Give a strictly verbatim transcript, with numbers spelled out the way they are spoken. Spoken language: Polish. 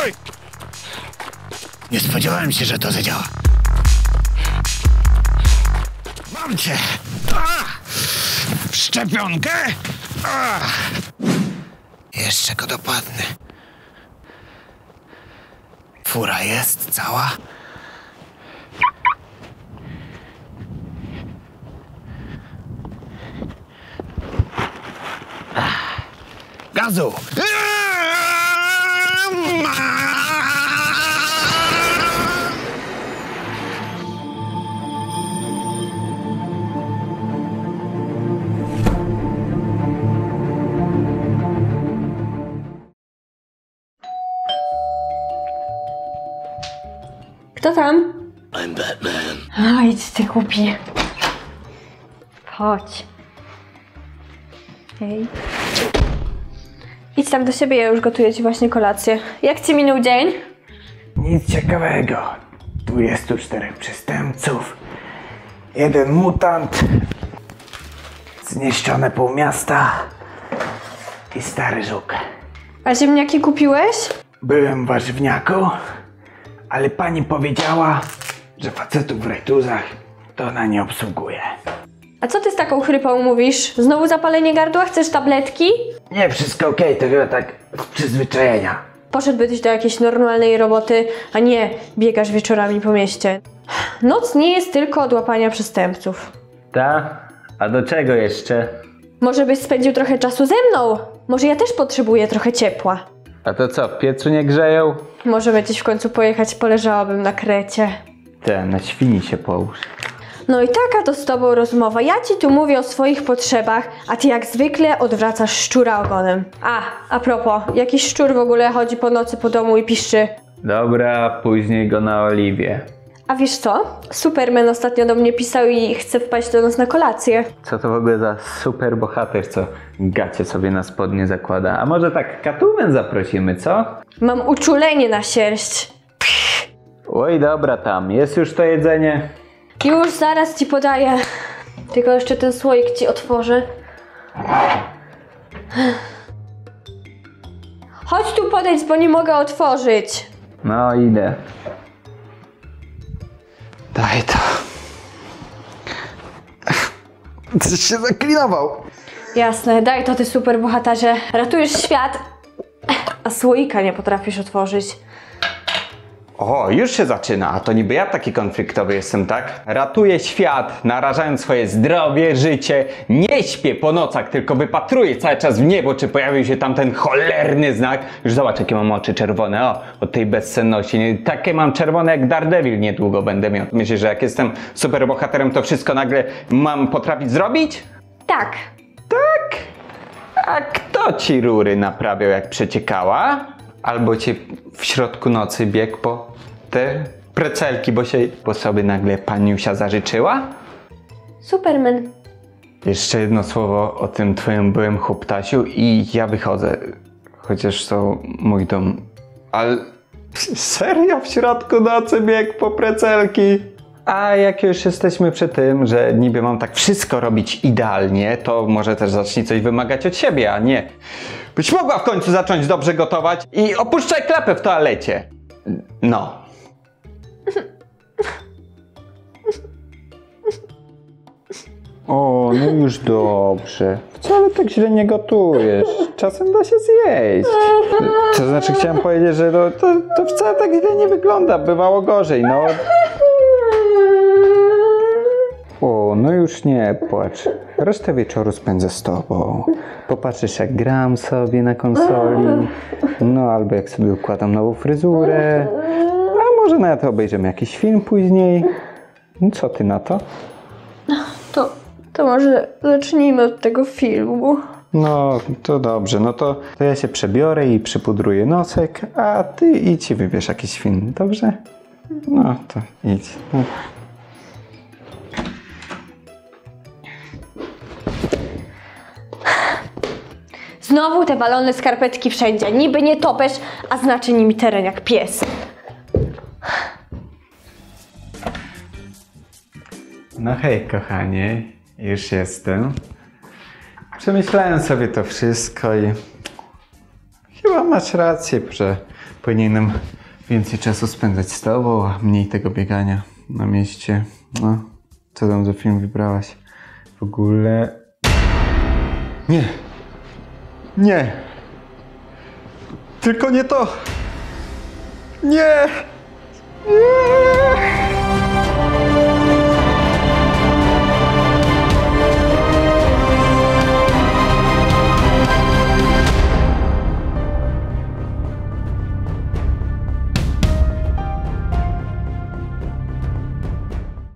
Stój! Nie spodziewałem się, że to zadziała. Mam cię! A! W szczepionkę? A! Jeszcze go dopadnę. Fura jest cała? Gazu! Kto tam? I'm Batman. A, idź ty głupi. Chodź. Hej. Idź tam do siebie, ja już gotuję ci właśnie kolację. Jak ci minął dzień? Nic ciekawego. dwudziestu czterech przestępców. Jeden mutant. Zniszczone pół miasta. I stary żuk. A ziemniaki kupiłeś? Byłem w warzywniaku, ale pani powiedziała, że facetów w rejtuzach to ona nie obsługuje. A co ty z taką chrypą mówisz? Znowu zapalenie gardła? Chcesz tabletki? Nie, wszystko okej, okay, to chyba tak z przyzwyczajenia. Poszedłbyś do jakiejś normalnej roboty, a nie biegasz wieczorami po mieście. Noc nie jest tylko od łapania przestępców. Ta? A do czego jeszcze? Może byś spędził trochę czasu ze mną? Może ja też potrzebuję trochę ciepła. A to co, w piecu nie grzeją? Możemy gdzieś w końcu pojechać, poleżałabym na Krecie. Te, na świni się połóż. No i taka to z tobą rozmowa. Ja ci tu mówię o swoich potrzebach, a ty jak zwykle odwracasz szczura ogonem. A, a propos, jakiś szczur w ogóle chodzi po nocy po domu i piszczy. Dobra, później go na oliwie. A wiesz co? Superman ostatnio do mnie pisał i chce wpaść do nas na kolację. Co to w ogóle za super bohater, co gacie sobie na spodnie zakłada? A może tak Catwoman zaprosimy, co? Mam uczulenie na sierść. Oj, dobra tam, jest już to jedzenie? Już zaraz ci podaję. Tylko jeszcze ten słoik ci otworzę. Chodź tu podejdź, bo nie mogę otworzyć. No, idę. Daj to. Coś się zaklinował. Jasne, daj to ty super bohaterze. Ratujesz świat, a słoika nie potrafisz otworzyć. O, już się zaczyna, a to niby ja taki konfliktowy jestem, tak? Ratuję świat, narażając swoje zdrowie, życie, nie śpię po nocach, tylko wypatruję cały czas w niebo, czy pojawił się tam ten cholerny znak. Już zobacz, jakie mam oczy czerwone, o, od tej bezsenności. Nie, takie mam czerwone jak Daredevil niedługo będę miał. Myślisz, że jak jestem superbohaterem, to wszystko nagle mam potrafić zrobić? Tak. Tak? A kto ci rury naprawiał, jak przeciekała? Albo cię w środku nocy biegł po te precelki, bo się po sobie nagle paniusia zażyczyła? Superman. Jeszcze jedno słowo o tym twoim byłym chłoptasiu i ja wychodzę. Chociaż to mój dom. Ale serio w środku nocy biegł po precelki? A jak już jesteśmy przy tym, że niby mam tak wszystko robić idealnie, to może też zacznij coś wymagać od siebie, a nie byś mogła w końcu zacząć dobrze gotować i opuszczaj klapę w toalecie. No. O, no już dobrze. Wcale tak źle nie gotujesz. Czasem da się zjeść. To znaczy chciałem powiedzieć, że to, to, to wcale tak źle nie wygląda. Bywało gorzej, no. O, no już nie płacz. Resztę wieczoru spędzę z tobą. Popatrzysz, jak gram sobie na konsoli. No, albo jak sobie układam nową fryzurę. A może nawet obejrzymy jakiś film później. No, co ty na to? To, to może zacznijmy od tego filmu. No, to dobrze. No to, to ja się przebiorę i przypudruję nosek, a ty idź i wybierz jakiś film, dobrze? No, to idź. No. Znowu te balone skarpetki wszędzie. Niby nie topesz, a znaczy nimi teren jak pies. No hej, kochanie, już jestem. Przemyślałem sobie to wszystko i chyba masz rację, że Powinienem więcej czasu spędzać z tobą, a mniej tego biegania na mieście. No, co tam za film wybrałaś? W ogóle... Nie! Nie! Tylko nie to! Nie! Nie!